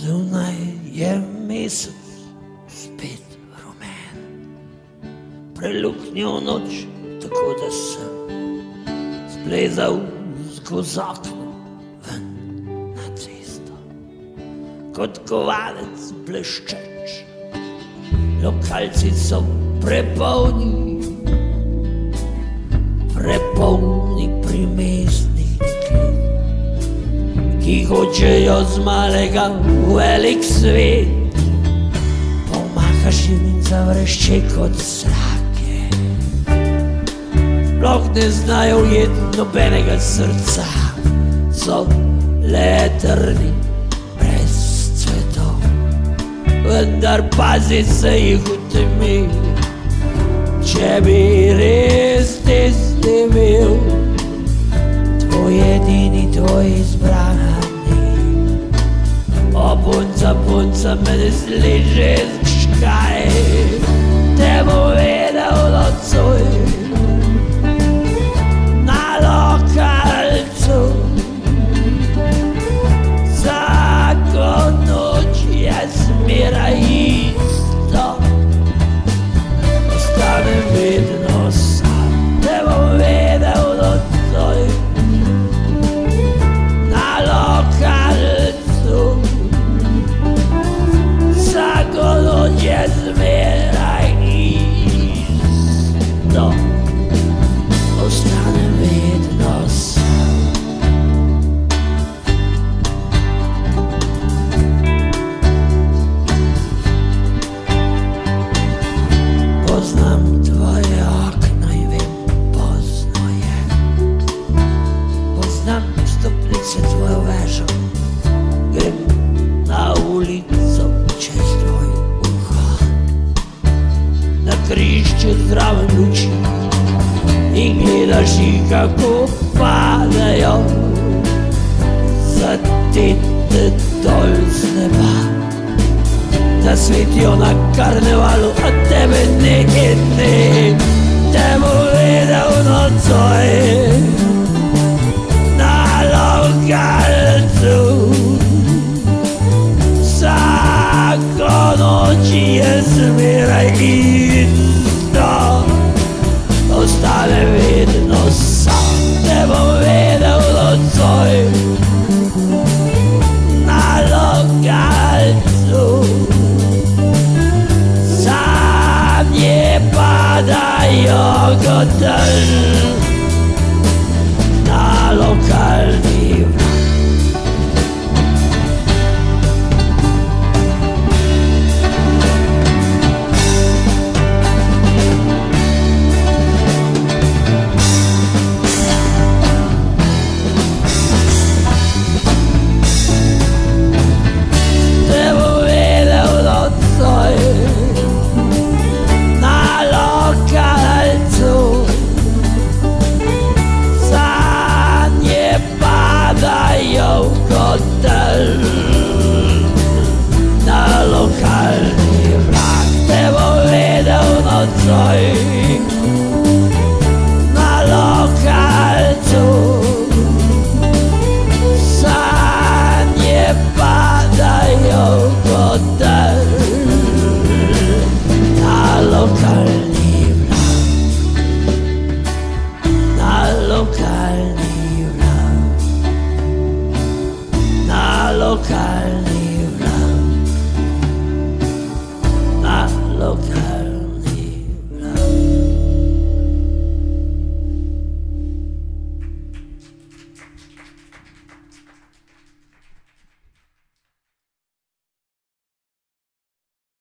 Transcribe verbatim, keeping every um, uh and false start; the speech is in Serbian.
Zunaj je mesec spet rumen, preluknil noč, tako da sem splezal skozi okno ven na cesto. Kot kovanec bleščeč, lokalci so prepolni, prepolni primestnih deklet, ki hočejo z malega velik svet. Pomahaš jim in zavrešče kot srake, sploh ne znajo ujeti nobenega srca, so le trni brez cvetov, vendar pazi se jih v temi. Če bi res tiste bil tvoj edini, tvoj izbrani, o punca, punca me ne sliši škaj, te bo vedel nocoj na lokalcu. Vsako noč je zmeraj isto, ostanem vedno sam, te bo vedel nocoj na lokalcu. Vsako noč je zmeraj isto, ostanem vedno sam. Poznam tvoje okna in vem, pozno je. Poznam stopnice tvojo vežo, grem na ulico čez tvoj vhod, na križče zraven luči in gledaš jih, kako padajo, zatete dol z neba, da svetijo na karnevalu, a tebe ne in ne. Te bo vedel nocoj na lokalcu. Vsako noč je zmeraj isto, ostane vedno sam. Te bo vedel nocoj na lokalcu. Sanje padajo kot dež na lokalni vlak. Na lokalni vlak te bo vedel nocoj na lokalcu. Sanje padajo kot dež na lokalni vlak, na lokalni vlak, na lokalni.